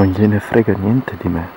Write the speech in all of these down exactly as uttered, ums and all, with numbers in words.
non gliene frega niente di me.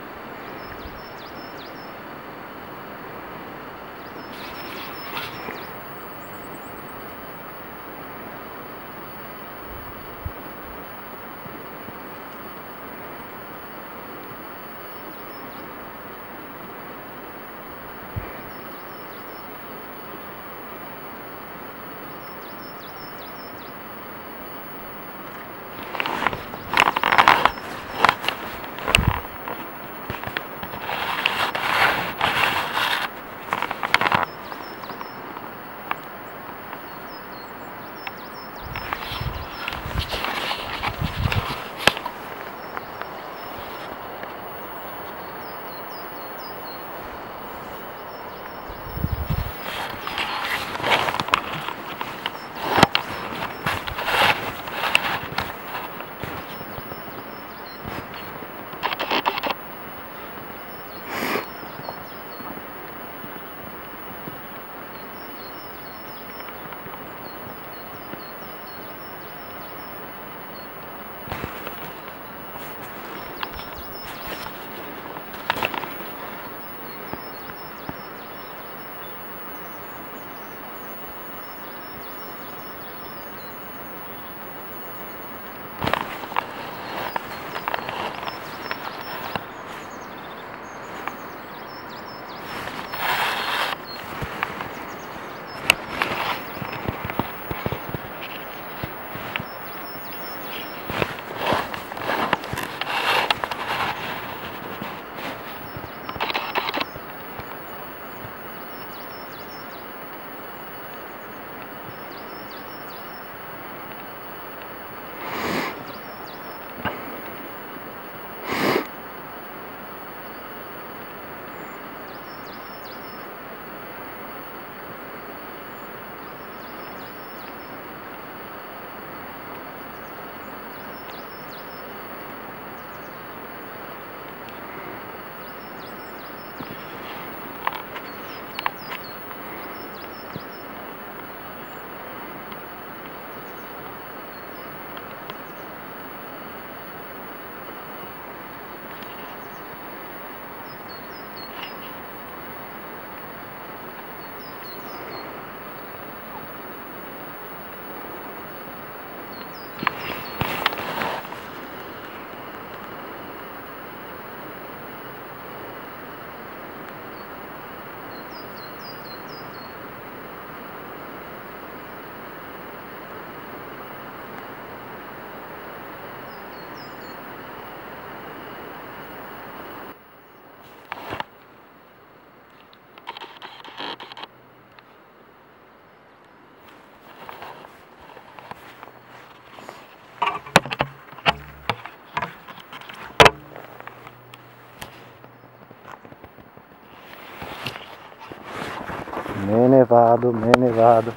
Me ne vado, me ne vado.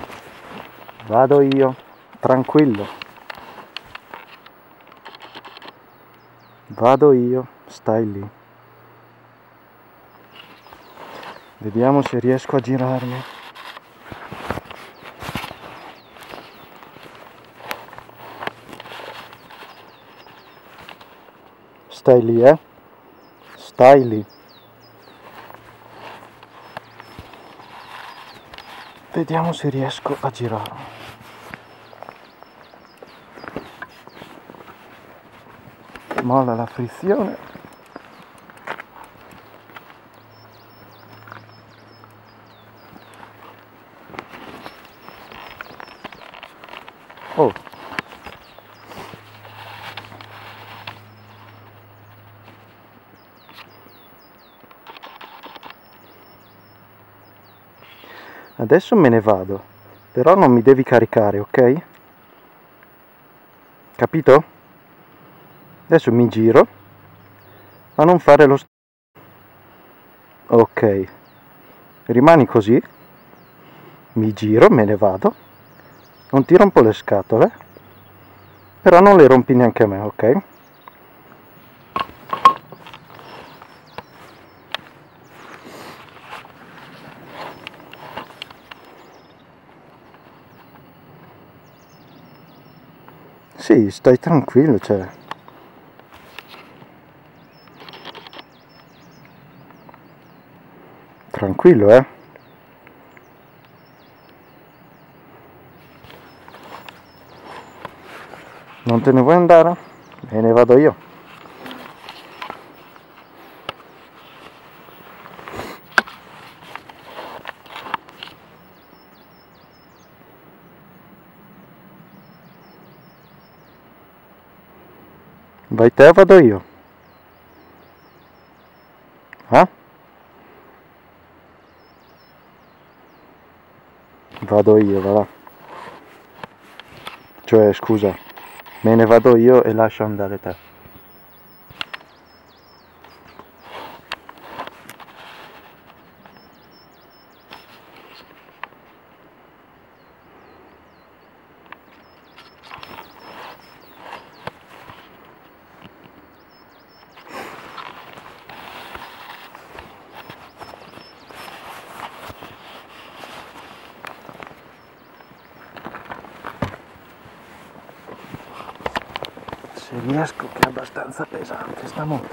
Vado io, tranquillo. Vado io, stai lì. Vediamo se riesco a girarmi. Stai lì, eh? Stai lì. Vediamo se riesco a girarmi. Molla la frizione. Oh. Adesso me ne vado, però non mi devi caricare, ok? Capito? Adesso mi giro, ma non fare lo st... Ok, rimani così, mi giro, me ne vado, non ti rompo le scatole, però non le rompi neanche a me, ok? Sì, stai tranquillo, cioè... Tranquillo, eh? Non te ne vuoi andare? Me ne vado io. Vai te o vado io? Eh? Vado io, va là. Cioè, scusa, me ne vado io e lascio andare te. Se riesco, che è abbastanza pesante sta moto.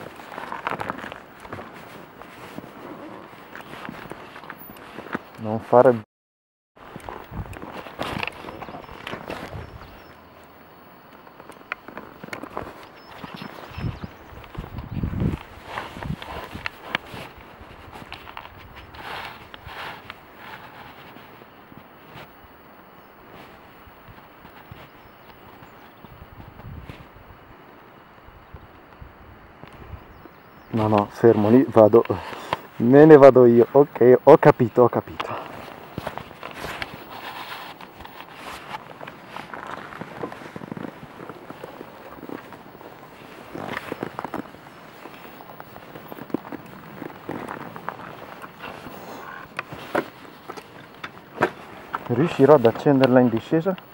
Non fare... No, no, fermo lì, vado. Me ne vado io. Ok, ho capito, ho capito. Riuscirò ad accenderla in discesa?